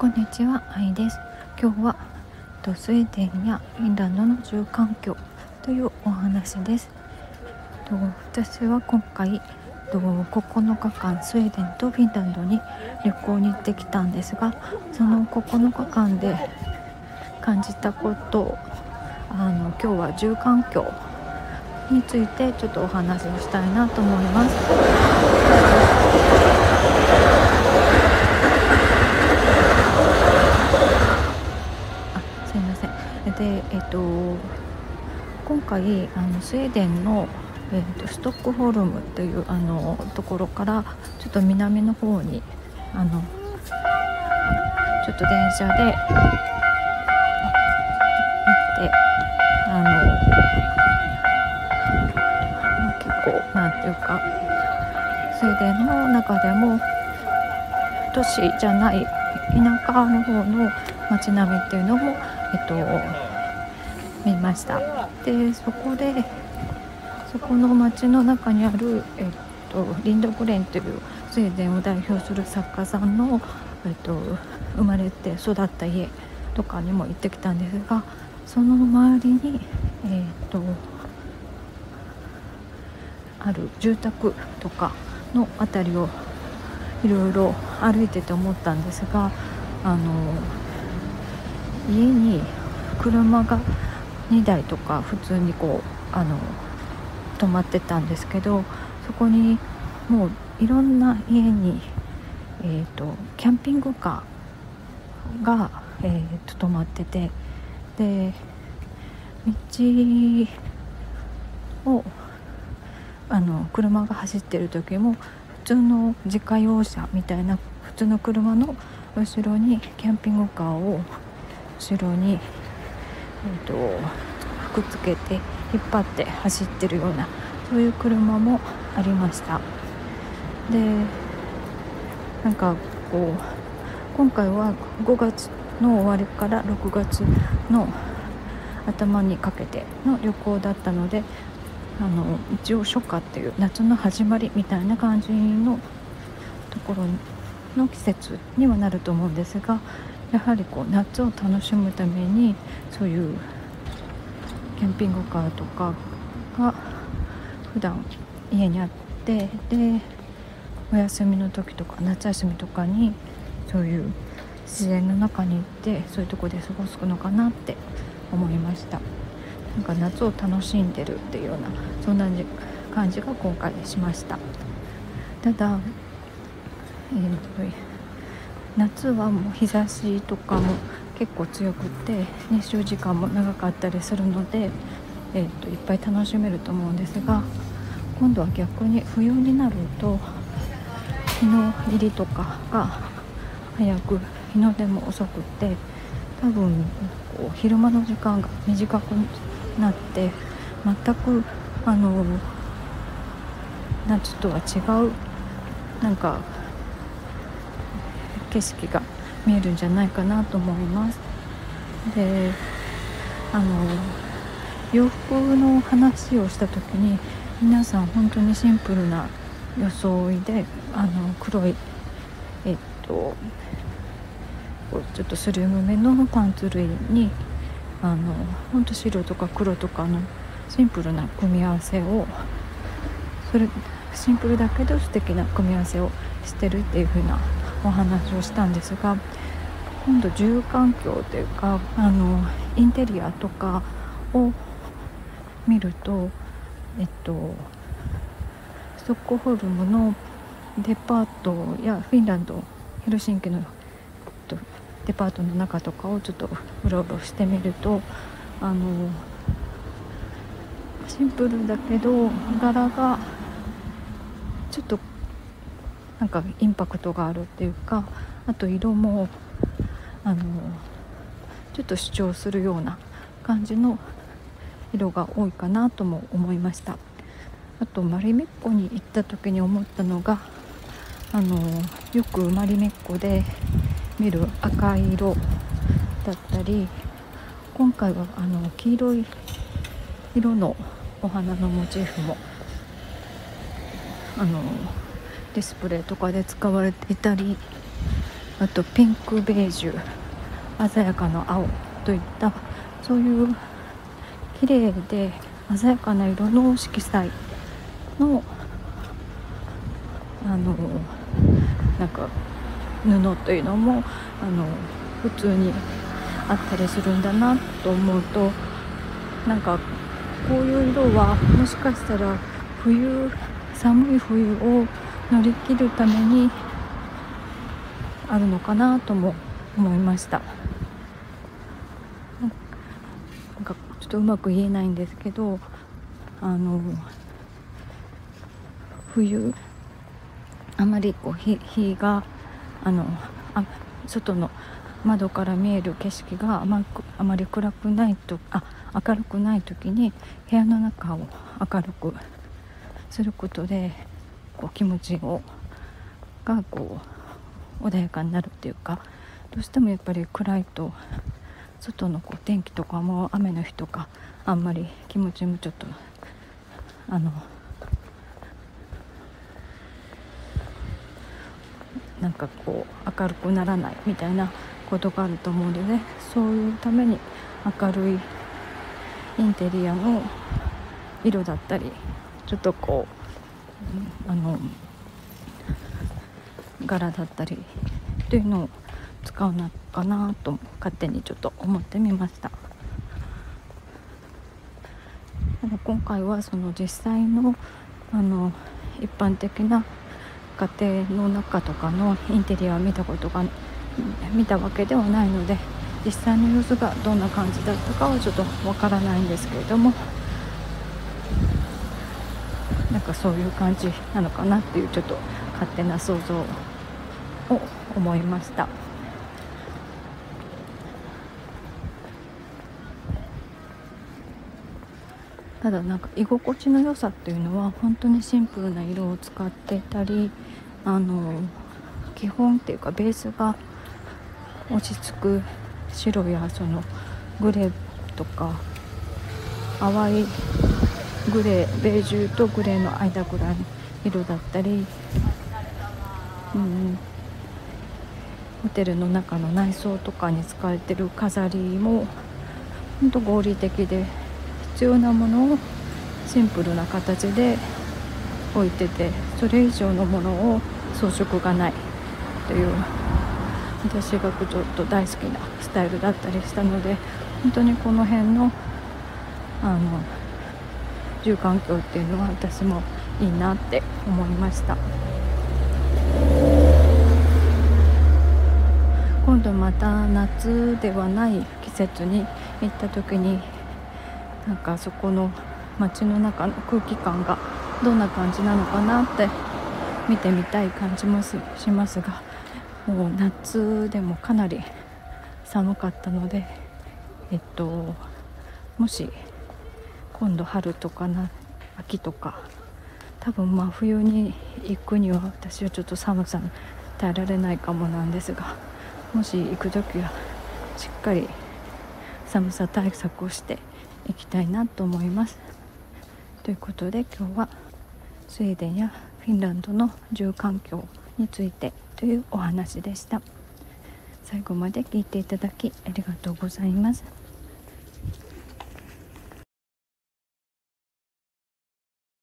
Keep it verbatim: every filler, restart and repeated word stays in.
こんにちは、あいです。今日はとスウェーデンやフィンランドの住環境というお話です。と私は今回とここのかかんスウェーデンとフィンランドに旅行に行ってきたんですが、そのここのかかんで感じたことをあの今日は住環境についてちょっとお話をしたいなと思います。すいません。で、えっと、今回あのスウェーデンの、えっと、ストックホルムというあのところからちょっと南の方にあのちょっと電車で行ってあの結構なんていうかスウェーデンの中でも都市じゃない田舎の方の街並みっていうのも、えっと、見ました。でそこでそこの街の中にある、えっと、リンドグレンというスウェーデンを代表する作家さんの、えっと、生まれて育った家とかにも行ってきたんですが、その周りに、えっと、ある住宅とかのあたりをいろいろ歩いてて思ったんですが、あの家に車がにだいとか普通にこうあの止まってたんですけど、そこにもういろんな家に、えー、とキャンピングカーが、えー、と止まってて、で道をあの車が走ってる時も普通の自家用車みたいな普通の車の後ろにキャンピングカーを後ろに、えー、とくっつけて引っ張って走ってるようなそういう車もありました。でなんかこう今回はごがつの終わりからろくがつの頭にかけての旅行だったので、あの一応初夏っていう夏の始まりみたいな感じのところの季節にはなると思うんですが、やはりこう夏を楽しむためにそういうキャンピングカーとかが普段家にあって、でお休みの時とか夏休みとかにそういう自然の中に行ってそういうとこで過ごすのかなって思いました。なんか夏を楽しんでるっていうようなそんな感じが今回しました。ただ、えー、と夏はもう日差しとかも結構強くて日照時間も長かったりするので、えー、といっぱい楽しめると思うんですが、今度は逆に冬になると日の入りとかが早く日の出も遅くて、多分こう昼間の時間が短くなって全くあの夏とは違うなんか景色が見えるんじゃないかなと思います。であの洋服の話をした時に皆さん本当にシンプルな装いであの黒いえっとちょっとスリムめのパンツ類にあの本当白とか黒とかのシンプルな組み合わせをそれシンプルだけど素敵な組み合わせをしてるっていう風なお話をしたんですが、今度住環境というかあのインテリアとかを見ると、えっとストックホルムのデパートやフィンランドヘルシンキの、えっと、デパートの中とかをちょっとうろうろしてみると、あのシンプルだけど柄がちょっとなんかインパクトがあるっていうか、あと色もあのちょっと主張するような感じの色が多いかなとも思いました。あとマリメッコに行った時に思ったのが、あのよくマリメッコで見る赤い色だったり、今回はあの黄色い色のお花のモチーフもあのディスプレイとかで使われていたり、ああとピンクベージュ、鮮やかな青といったそういう綺麗で鮮やかな色の色彩のあのなんか布というのもあの普通にあったりするんだなと思うと、なんかこういう色はもしかしたら冬寒い冬を乗り切るためにあるのかなとも思いました。なんかちょっとうまく言えないんですけど、あの冬あまりこう 日, 日があのあ外の窓から見える景色があまくあまり暗くないとあ明るくない時に部屋の中を明るくすることでこう気持ちをがこう穏やかになるっていうか、どうしてもやっぱり暗いと外のこう天気とかも雨の日とかあんまり気持ちもちょっとあのなんかこう明るくならないみたいなことがあると思うので、そういうために明るいインテリアの色だったりちょっとこうあの柄だったりというのを使うのかなと勝手にちょっと思ってみました。今回はその実際のあの一般的な家庭の中とかのインテリアを見たことが見たわけではないので、実際の様子がどんな感じだったかはちょっとわからないんですけれども、なんかそういう感じなのかなっていうちょっと勝手な想像を思いました。ただなんか居心地の良さっていうのは本当にシンプルな色を使っていたり、あの基本っていうかベースが落ち着く白やそのグレーとか淡いグレー、ベージュとグレーの間ぐらいの色だったり、うん、ホテルの中の内装とかに使われてる飾りも本当合理的で、必要なものをシンプルな形で置いてて、それ以上のものを装飾がないという私がちょっと大好きなスタイルだったりしたので、本当にこの辺のあの住環境っていうのは私もいいなって思いました。今度また夏ではない季節に行った時になんかそこの街の中の空気感がどんな感じなのかなって見てみたい感じもしますが、もう夏でもかなり寒かったので、えっともし今度春とかな秋とか多分真冬に行くには私はちょっと寒さに耐えられないかもなんですが、もし行く時はしっかり寒さ対策をしていきたいなと思います。ということで今日はスウェーデンやフィンランドの住環境についてというお話でした。最後まで聞いていただきありがとうございます。